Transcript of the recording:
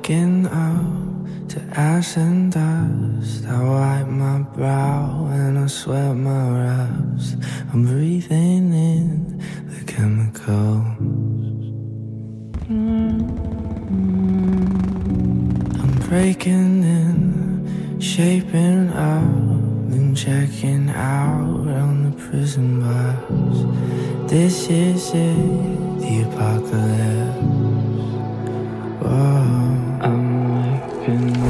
waking up to ash and dust. I wipe my brow and I sweat my raps. I'm breathing in the chemicals. I'm breaking in, shaping up, then checking out on the prison bus. This is it, the apocalypse. Whoa. I'm waking